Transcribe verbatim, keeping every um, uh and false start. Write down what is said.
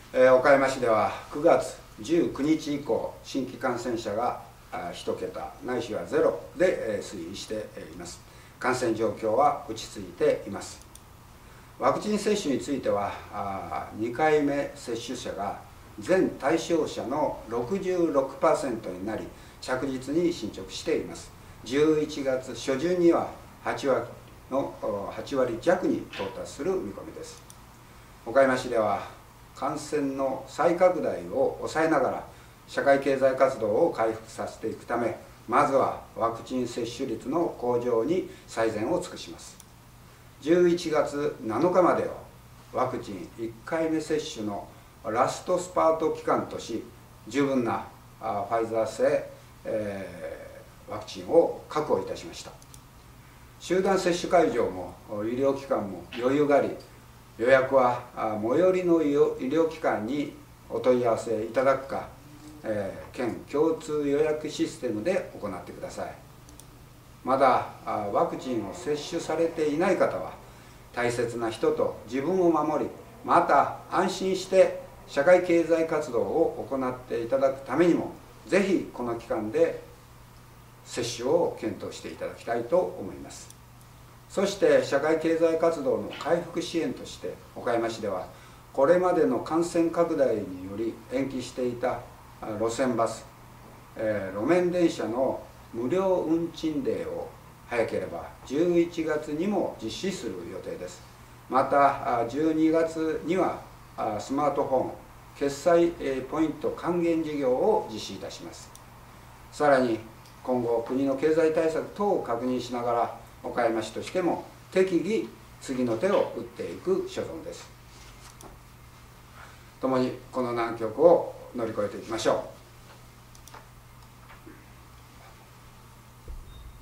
えー、岡山市ではくがつじゅうくにち以降、新規感染者がいちけたないしはゼロで推移しています。感染状況は落ち着いています。ワクチン接種については、にかいめ接種者が全対象者の ろくじゅうろくパーセント になり、着実に進捗しています。じゅういちがつしょじゅんにははちわりのはちわりじゃくに到達する見込みです。岡山市では感染の再拡大を抑えながら社会経済活動を回復させていくため、まずはワクチン接種率の向上に最善を尽くします。じゅういちがつなのかまでをワクチンいっかいめ接種のラストスパート期間とし、十分なファイザー製、えー、ワクチンを確保いたしました。集団接種会場も医療機関も余裕があり、予約は最寄りの医療機関にお問い合わせいただくか、えー、県共通予約システムで行ってください。まだワクチンを接種されていない方は、大切な人と自分を守り、また安心して社会経済活動を行っていただくためにも、ぜひこの期間で接種を検討していただきたいと思います。そして社会経済活動の回復支援として、岡山市ではこれまでの感染拡大により延期していた路線バス、えー、路面電車の無料運賃デーを早ければじゅういちがつにも実施する予定です。またじゅうにがつにはスマートフォン決済ポイント還元事業を実施いたします。さらに今後国の経済対策等を確認しながら、岡山市としても適宜次の手を打っていく所存です。共にこの難局を乗り越えていきましょう。